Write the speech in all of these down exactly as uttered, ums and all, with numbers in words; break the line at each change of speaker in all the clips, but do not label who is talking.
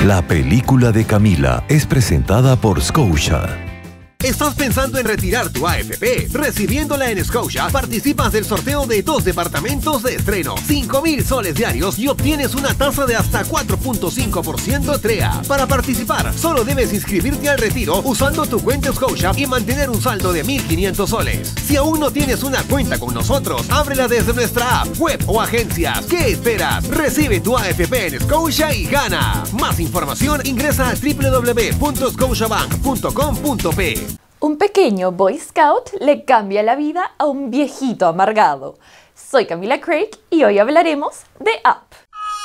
La película de Camila es presentada por Scotia.
¿Estás pensando en retirar tu A F P? Recibiéndola en Scotia, participas del sorteo de dos departamentos de estreno, cinco mil soles diarios y obtienes una tasa de hasta cuatro punto cinco por ciento T R E A. Para participar, solo debes inscribirte al retiro usando tu cuenta Scotia y mantener un saldo de mil quinientos soles. Si aún no tienes una cuenta con nosotros, ábrela desde nuestra app, web o agencias. ¿Qué esperas? Recibe tu A F P en Scotia y gana. Más información, ingresa a w w w punto scotiabank punto com punto p.
Un pequeño Boy Scout le cambia la vida a un viejito amargado. Soy Camila Craig y hoy hablaremos de Up.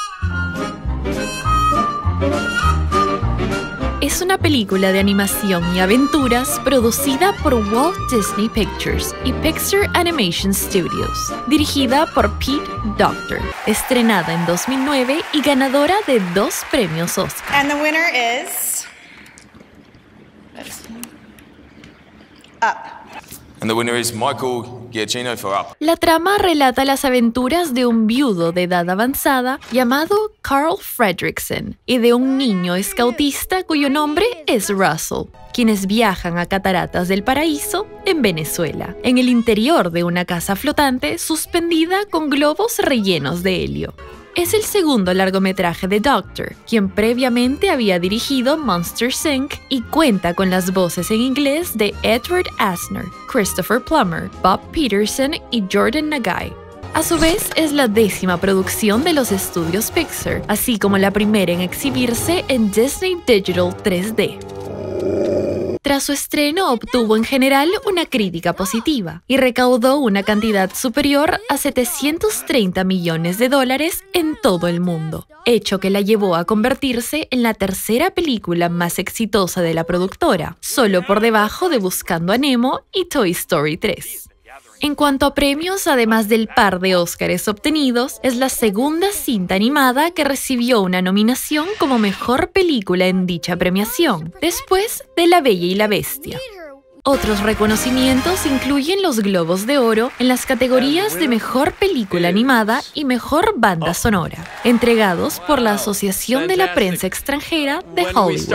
Es una película de animación y aventuras producida por Walt Disney Pictures y Pixar Animation Studios, dirigida por Pete Docter, estrenada en dos mil nueve y ganadora de dos premios Oscar.
And the winner is Up.
And the winner is Michael Giacchino for Up.
La trama relata las aventuras de un viudo de edad avanzada llamado Carl Fredricksen y de un niño escautista cuyo nombre es Russell, quienes viajan a Cataratas del Paraíso, en Venezuela, en el interior de una casa flotante suspendida con globos rellenos de helio. Es el segundo largometraje de Docter, quien previamente había dirigido Monsters incorporated y cuenta con las voces en inglés de Edward Asner, Christopher Plummer, Bob Peterson y Jordan Nagai. A su vez, es la décima producción de los estudios Pixar, así como la primera en exhibirse en Disney Digital tres D. Tras su estreno obtuvo en general una crítica positiva y recaudó una cantidad superior a setecientos treinta millones de dólares en todo el mundo, hecho que la llevó a convertirse en la tercera película más exitosa de la productora, solo por debajo de Buscando a Nemo y Toy Story tres. En cuanto a premios, además del par de Óscares obtenidos, es la segunda cinta animada que recibió una nominación como mejor película en dicha premiación, después de La Bella y la Bestia. Otros reconocimientos incluyen los Globos de Oro en las categorías de Mejor Película Animada y Mejor Banda Sonora, entregados por la Asociación de la Prensa Extranjera de Hollywood.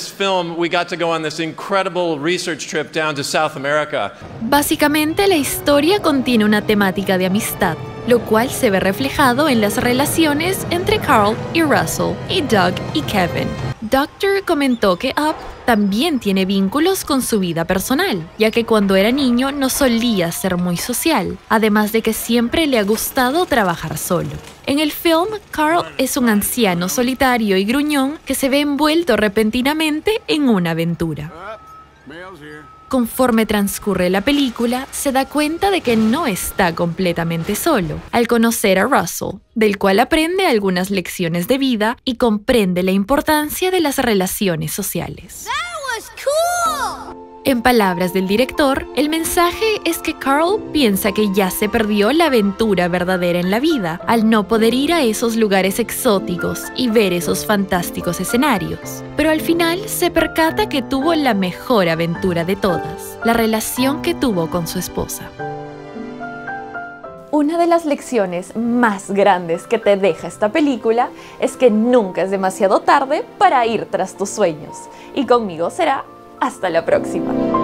Básicamente, la historia contiene una temática de amistad, lo cual se ve reflejado en las relaciones entre Carl y Russell y Doug y Kevin. Docter comentó que Up también tiene vínculos con su vida personal, ya que cuando era niño no solía ser muy social, además de que siempre le ha gustado trabajar solo. En el film, Carl es un anciano solitario y gruñón que se ve envuelto repentinamente en una aventura. Conforme transcurre la película, se da cuenta de que no está completamente solo, al conocer a Russell, del cual aprende algunas lecciones de vida y comprende la importancia de las relaciones sociales. En palabras del director, el mensaje es que Carl piensa que ya se perdió la aventura verdadera en la vida, al no poder ir a esos lugares exóticos y ver esos fantásticos escenarios. Pero al final se percata que tuvo la mejor aventura de todas, la relación que tuvo con su esposa. Una de las lecciones más grandes que te deja esta película es que nunca es demasiado tarde para ir tras tus sueños. Y conmigo será hasta la próxima.